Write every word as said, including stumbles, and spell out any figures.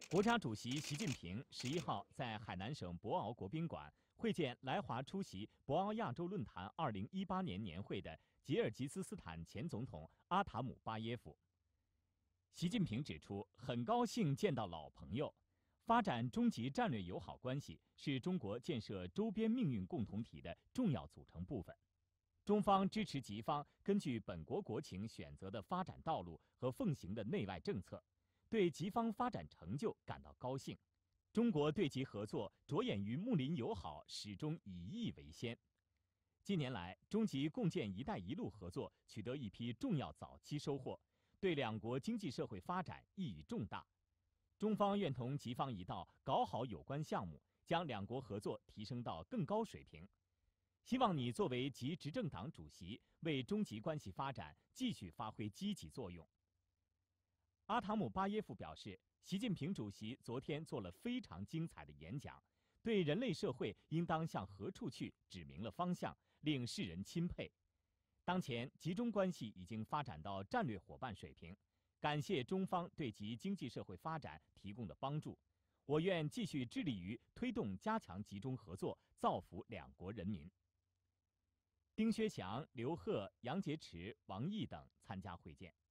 国家主席习近平十一号在海南省博鳌国宾馆会见来华出席博鳌亚洲论坛二零一八年年会的吉尔吉斯斯坦前总统阿塔姆巴耶夫。习近平指出，很高兴见到老朋友，发展中极战略友好关系是中国建设周边命运共同体的重要组成部分。中方支持吉方根据本国国情选择的发展道路和奉行的内外政策，对吉方发展成就感到高兴。中国对吉合作着眼于睦邻友好，始终以义为先。近年来，中吉共建“一带一路”合作取得一批重要早期收获，对两国经济社会发展意义重大。中方愿同吉方一道搞好有关项目，将两国合作提升到更高水平。希望你作为吉执政党主席，为中吉关系发展继续发挥积极作用。阿塔姆巴耶夫表示，习近平主席昨天做了非常精彩的演讲，对人类社会应当向何处去指明了方向，令世人钦佩。当前吉中关系已经发展到战略伙伴水平，感谢中方对其经济社会发展提供的帮助。我愿继续致力于推动加强吉中合作，造福两国人民。丁薛祥、刘鹤、杨洁篪、王毅等参加会见。